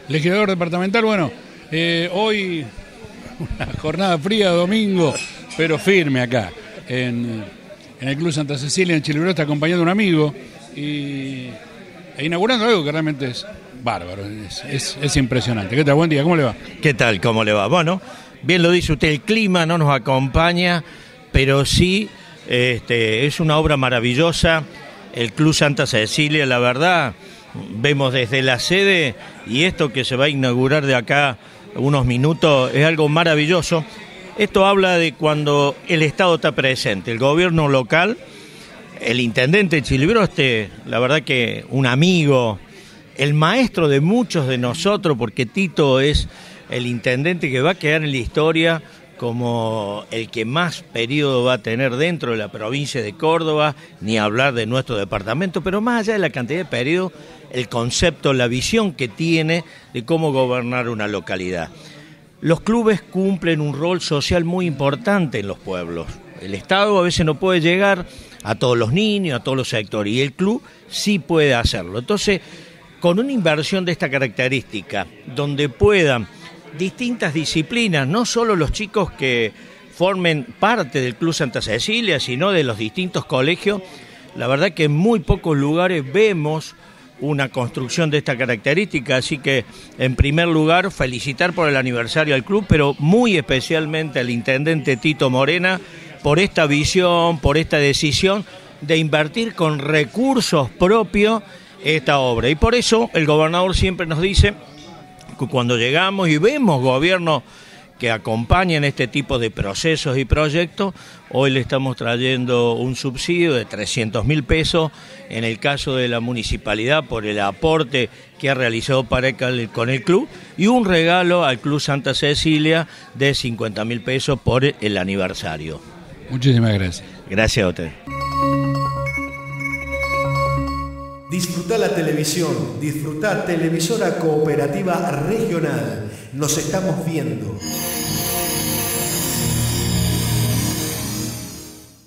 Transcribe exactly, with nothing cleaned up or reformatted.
legislador departamental. Bueno, eh, hoy una jornada fría, domingo, pero firme acá, en, en el Club Santa Cecilia, en Chilibro, está acompañando a un amigo y e inaugurando algo que realmente es bárbaro, es, es, es impresionante. ¿Qué tal? Buen día, ¿cómo le va? ¿Qué tal? ¿Cómo le va? Bueno, bien lo dice usted, el clima no nos acompaña, pero sí este, es una obra maravillosa. El Club Santa Cecilia, la verdad, vemos desde la sede y esto que se va a inaugurar de acá unos minutos es algo maravilloso. Esto habla de cuando el Estado está presente, el gobierno local, el intendente de Chilibroste, la verdad que un amigo, el maestro de muchos de nosotros, porque Tito es el intendente que va a quedar en la historia como el que más periodo va a tener dentro de la provincia de Córdoba, ni hablar de nuestro departamento, pero más allá de la cantidad de periodo, el concepto, la visión que tiene de cómo gobernar una localidad. Los clubes cumplen un rol social muy importante en los pueblos. El Estado a veces no puede llegar a todos los niños, a todos los sectores, y el club sí puede hacerlo. Entonces, con una inversión de esta característica, donde puedan distintas disciplinas, no solo los chicos que formen parte del Club Santa Cecilia, sino de los distintos colegios, la verdad que en muy pocos lugares vemos una construcción de esta característica, así que en primer lugar felicitar por el aniversario al club, pero muy especialmente al intendente Tito Morena por esta visión, por esta decisión de invertir con recursos propios esta obra. Y por eso el gobernador siempre nos dice que cuando llegamos y vemos gobiernos que acompañan este tipo de procesos y proyectos, hoy le estamos trayendo un subsidio de trescientos mil pesos en el caso de la municipalidad por el aporte que ha realizado para el, con el club, y un regalo al Club Santa Cecilia de cincuenta mil pesos por el aniversario. Muchísimas gracias. Gracias a usted. Disfrutá la televisión, disfrutá Televisora Cooperativa Regional. Nos estamos viendo.